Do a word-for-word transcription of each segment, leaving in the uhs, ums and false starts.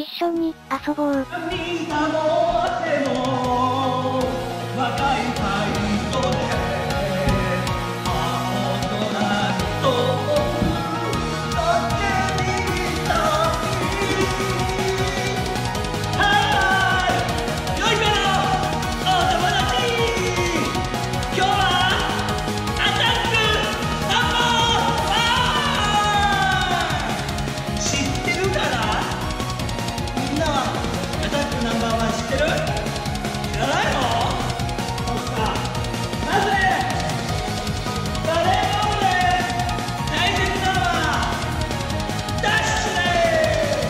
一緒に遊ぼう。 涙も汗も若い太陽で青空に飛ぶだけみたい。はい良い子のお友達、今日はアタックナンバーワン知ってるかな。みんなはアタックナンバーワン知ってる？知らないの？そっか。まずね、バレーボールで大切なのはダッシュです。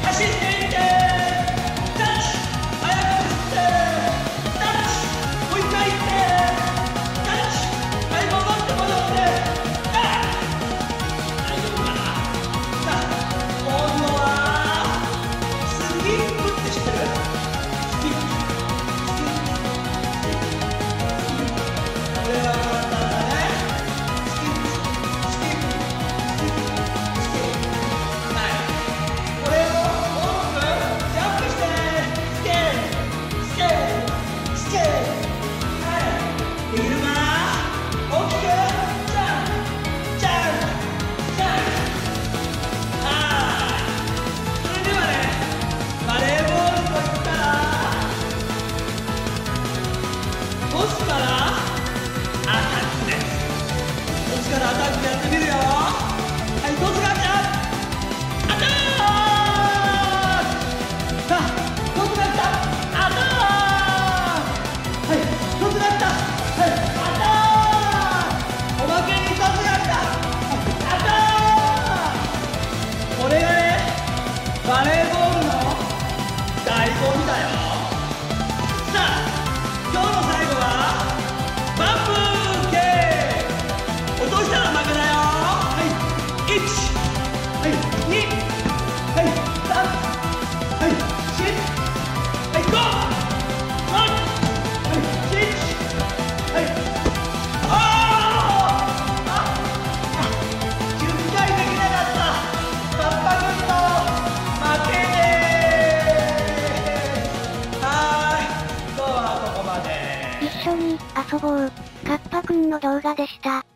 走っていってタッチ、早く走ってタッチ、もう一回行ってタッチ、はい戻って戻ってタッチ。大丈夫かな。さあ今度はスキップって知ってる？スキップ、スキップ、スキップ、これは簡単だね。スキップ、スキップ、スキップ、スキップ。はい。これを多くジャンプしてスケール、スケール、スケール。はい。できるかな？大きくジャンプ、ジャンプ、ジャンプ。はい。それではね、バレーボールといったらトスからアタックです。トスからアタックやってみるよ。はい、トスが来たアタック。さあトスが来たアタック。はい、トスが来た、はいアタック。おまけにトスが来た、はいアタック。これがねバレーボールの醍醐味だよ。さあ今日の最後はバンプー系。落としたら負けだよ。はいいち、はいに、はいさん、はいし、はいご、ろく、はいしち、はいあーああじゅっかいできなかった。カッパ君の負けでーす。はーい今日はここまで。 一緒に遊ぼう。カッパくんの動画でした。